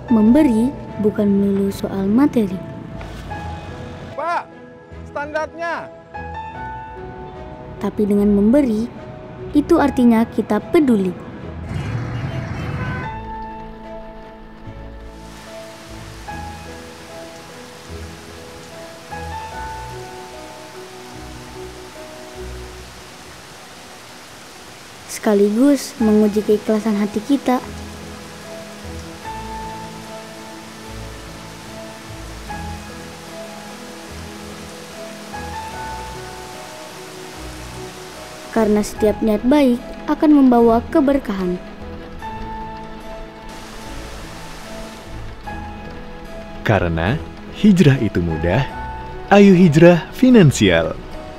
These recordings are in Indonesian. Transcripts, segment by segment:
Memberi bukan melulu soal materi. Pak, standarnya. Tapi dengan memberi, itu artinya kita peduli. Sekaligus menguji keikhlasan hati kita. Karena setiap niat baik akan membawa keberkahan. Karena hijrah itu mudah, ayo hijrah finansial.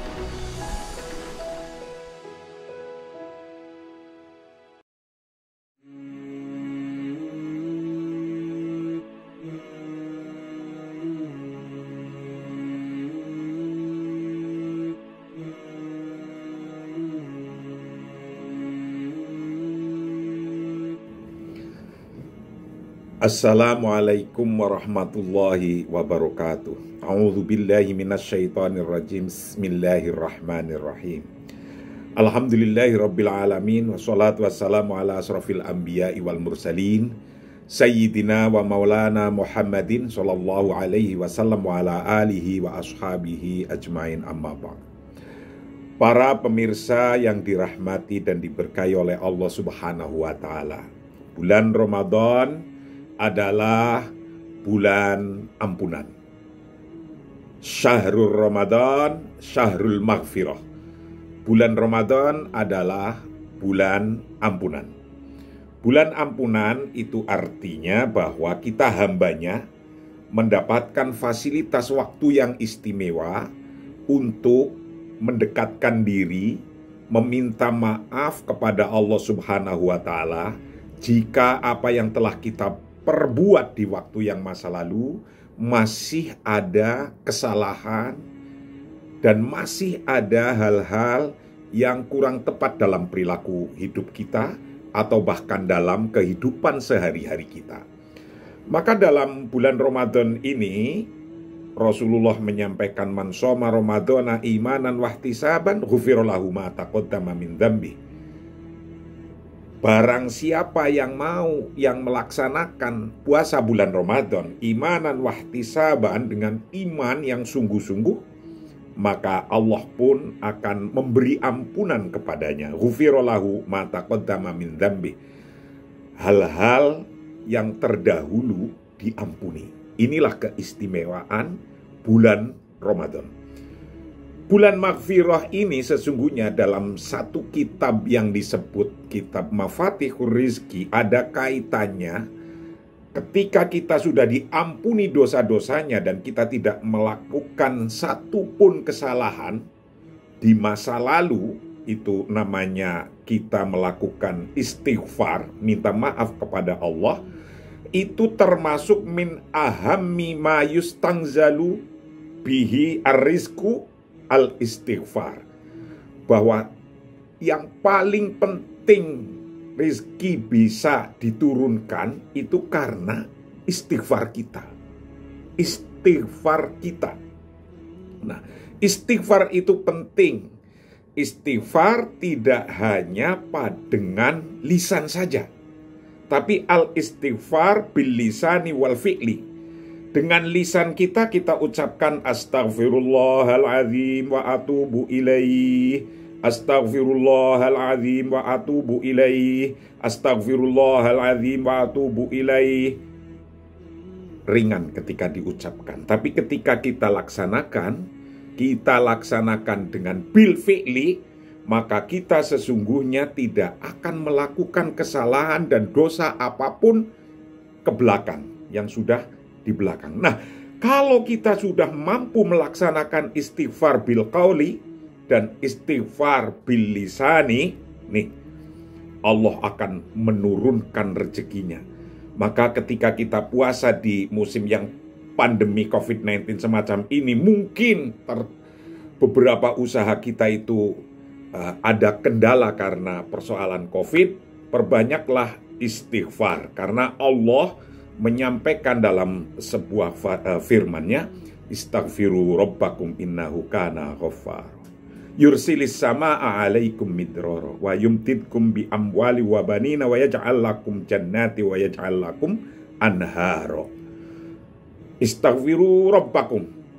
Assalamualaikum warahmatullahi wabarakatuh. A'udzu billahi minasyaitonir rajim. Bismillahirrahmanirrahim. Alhamdulillahirabbil alamin wassalatu wassalamu ala asrofil anbiya'i wal mursalin sayyidina wa maulana Muhammadin sallallahu alaihi wasallam wa ala alihi wa ashabihi ajmain, amma ba'd. Para pemirsa yang dirahmati dan diberkahi oleh Allah Subhanahu wa taala. Bulan Ramadan adalah bulan ampunan. Syahrul Ramadan, syahrul maghfirah. Bulan Ramadan adalah bulan ampunan. Bulan ampunan itu artinya bahwa kita hambanya mendapatkan fasilitas waktu yang istimewa untuk mendekatkan diri, meminta maaf kepada Allah Subhanahu wa taala jika apa yang telah kita perbuat di waktu yang masa lalu masih ada kesalahan dan masih ada hal-hal yang kurang tepat dalam perilaku hidup kita atau bahkan dalam kehidupan sehari-hari kita. Maka dalam bulan Ramadan ini Rasulullah menyampaikan, man shoma ramadhana imanan wahtisaban ghufira lahu ma taqaddama min dzambi. Barang siapa yang melaksanakan puasa bulan Ramadan imanan wahtisaban, dengan iman yang sungguh-sungguh, maka Allah pun akan memberi ampunan kepadanya. Ghufira lahu ma taqaddama min dzambi. Hal-hal yang terdahulu diampuni. Inilah keistimewaan bulan Ramadan. Bulan Maghfirah ini sesungguhnya dalam satu kitab yang disebut kitab Mafatihur Rizki ada kaitannya ketika kita sudah diampuni dosa-dosanya dan kita tidak melakukan satu pun kesalahan di masa lalu, itu namanya kita melakukan istighfar, minta maaf kepada Allah. Itu termasuk min ahammi ma yustangzalu bihi ar-rizku al-istighfar, bahwa yang paling penting rezeki bisa diturunkan itu karena istighfar kita. Istighfar kita. Nah, istighfar itu penting. Istighfar tidak hanya dengan lisan saja, tapi al-istighfar bil lisani wal fi'li. Dengan lisan kita ucapkan astaghfirullahaladzim wa atubu ilaih, astaghfirullahaladzim wa atubu ilaih, astaghfirullahaladzim wa atubu ilaih. Ringan ketika diucapkan, tapi ketika kita laksanakan dengan bil fi'li, maka kita sesungguhnya tidak akan melakukan kesalahan dan dosa apapun ke belakang yang sudah di belakang. Nah, kalau kita sudah mampu melaksanakan istighfar bil qauli dan istighfar bil lisani, nih, Allah akan menurunkan rezekinya. Maka ketika kita puasa di musim yang pandemi COVID-19 semacam ini, mungkin beberapa usaha kita itu ada kendala karena persoalan COVID, perbanyaklah istighfar. Karena Allah menyampaikan dalam sebuah firman-Nya, istaghfiru rabbakum innahu kana ghaffar. Yursilis samaa'a 'alaikum midrara wa yumtidkum bi amwali wa banina wa yaj'al lakum jannati wa yaj'al lakum anhara. Istaghfiru rabbakum.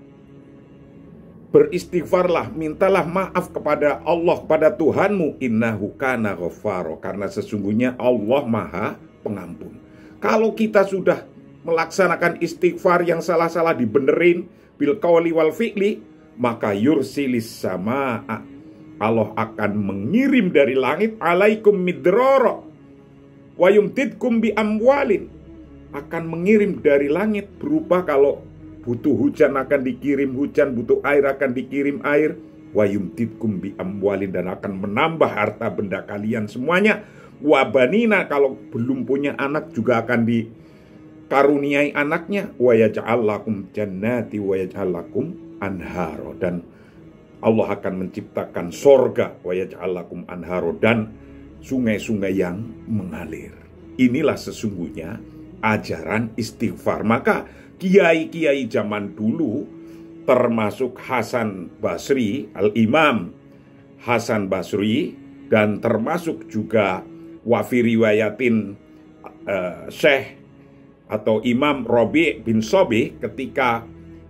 Beristighfarlah, mintalah maaf kepada Allah, kepada Tuhanmu, innahu kana ghaffara, karena sesungguhnya Allah Maha Pengampun. Kalau kita sudah melaksanakan istighfar, yang salah-salah dibenerin bil qauli wal fi'li, maka yursilis samaa'a, Allah akan mengirim dari langit, alaikum midrara wa yumtidkum bi amwalin, akan mengirim dari langit berupa, kalau butuh hujan akan dikirim hujan, butuh air akan dikirim air, wa yumtidkum bi amwalin, dan akan menambah harta benda kalian semuanya, wa banina, kalau belum punya anak juga akan dikaruniai anaknya, wa yaj'al lakum jannati wa yaj'al lakum anharo, dan Allah akan menciptakan sorga, wa yaj'al lakum anharo, dan sungai-sungai yang mengalir. Inilah sesungguhnya ajaran istighfar. Maka kiai-kiai zaman dulu, termasuk Hasan Basri, Al-Imam Hasan Basri, dan termasuk juga wafi riwayatin Syekh atau Imam Rabi' bin Sobih, ketika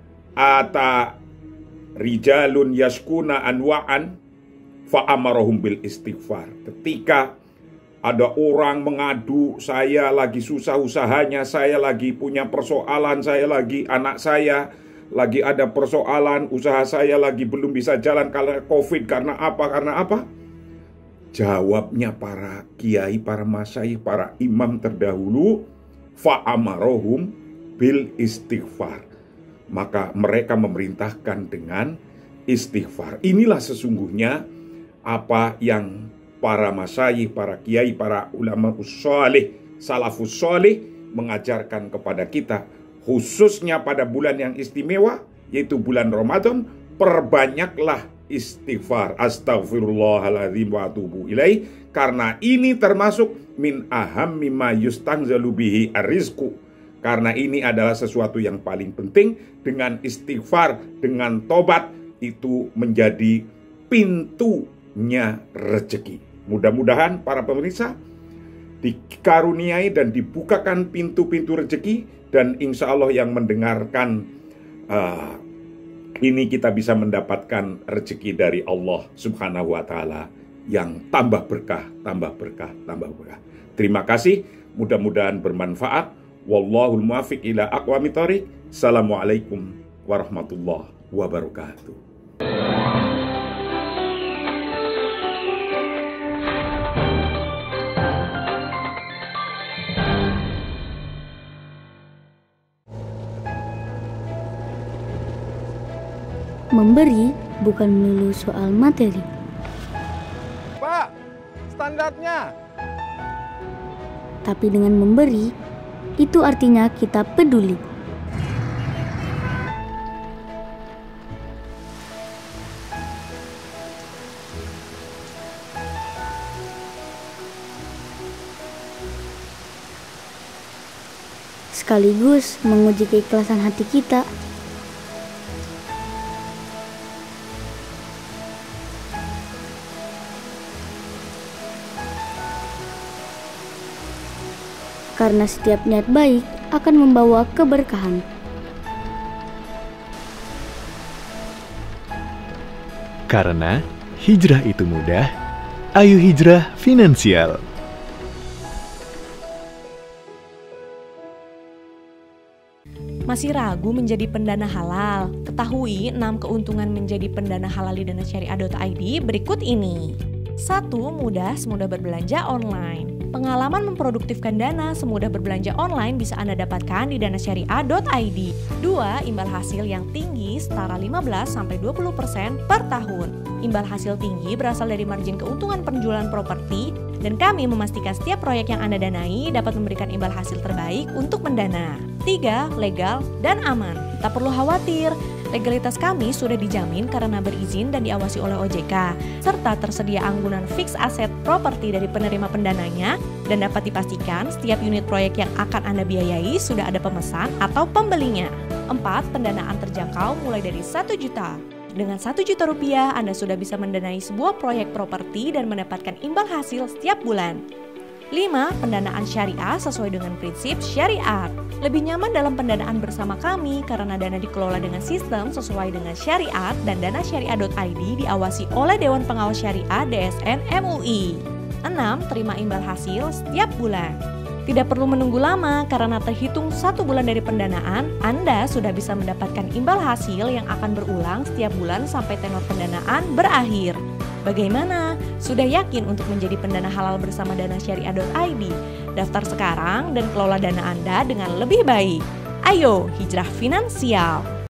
ata rijalun yaskuna anwa'an fa'amarahum bil istighfar. Ketika ada orang mengadu, saya lagi susah usahanya, saya lagi punya persoalan, saya lagi, anak saya lagi ada persoalan, usaha saya lagi belum bisa jalan karena COVID, karena apa? Jawabnya para kiai, para masyayikh, para imam terdahulu, fa'amarahum bil istighfar. Maka mereka memerintahkan dengan istighfar. Inilah sesungguhnya apa yang para masyayikh, para kiai, para ulama ussoleh, salafus soleh mengajarkan kepada kita, khususnya pada bulan yang istimewa, yaitu bulan Ramadan. Perbanyaklah istighfar, astaghfirullahaladzim wa atubu ilaih, karena ini termasuk min ahammi ma yustangzalu bihi arrizqu, karena ini adalah sesuatu yang paling penting. Dengan istighfar, dengan tobat, itu menjadi pintunya rezeki. Mudah-mudahan para pemirsa dikaruniai dan dibukakan pintu-pintu rezeki, dan insya Allah yang mendengarkan ini kita bisa mendapatkan rezeki dari Allah Subhanahu wa Ta'ala yang tambah berkah, tambah berkah, tambah berkah. Terima kasih, mudah-mudahan bermanfaat. Wallahul muwaffiq ila aqwamit thoriq. Assalamualaikum warahmatullahi wabarakatuh. Memberi bukan melulu soal materi. Pak, standarnya. Tapi dengan memberi, itu artinya kita peduli. Sekaligus menguji keikhlasan hati kita. Karena setiap niat baik akan membawa keberkahan. Karena hijrah itu mudah, ayo hijrah finansial. Masih ragu menjadi pendana halal? Ketahui 6 keuntungan menjadi pendana halal di Dana Syariah.id berikut ini. 1. Mudah semudah berbelanja online. Pengalaman memproduktifkan dana semudah berbelanja online bisa Anda dapatkan di danasyariah.id. 2. Imbal hasil yang tinggi setara 15-20% per tahun. Imbal hasil tinggi berasal dari margin keuntungan penjualan properti, dan kami memastikan setiap proyek yang Anda danai dapat memberikan imbal hasil terbaik untuk mendana. 3. Legal dan aman. Tak perlu khawatir, legalitas kami sudah dijamin karena berizin dan diawasi oleh OJK, serta tersedia anggunan fix aset properti dari penerima pendananya Dan dapat dipastikan setiap unit proyek yang akan Anda biayai sudah ada pemesan atau pembelinya. 4. Pendanaan terjangkau mulai dari 1 juta. Dengan 1 juta rupiah, Anda sudah bisa mendanai sebuah proyek properti dan mendapatkan imbal hasil setiap bulan. 5. Pendanaan syariah sesuai dengan prinsip syariat. Lebih nyaman dalam pendanaan bersama kami karena dana dikelola dengan sistem sesuai dengan syariat dan dana syariah.id diawasi oleh Dewan Pengawas Syariah DSN MUI. 6. Terima imbal hasil setiap bulan. Tidak perlu menunggu lama karena terhitung 1 bulan dari pendanaan, Anda sudah bisa mendapatkan imbal hasil yang akan berulang setiap bulan sampai tenor pendanaan berakhir. Bagaimana? Sudah yakin untuk menjadi pendana halal bersama Dana Syariah.id? Daftar sekarang dan kelola dana Anda dengan lebih baik. Ayo, hijrah finansial!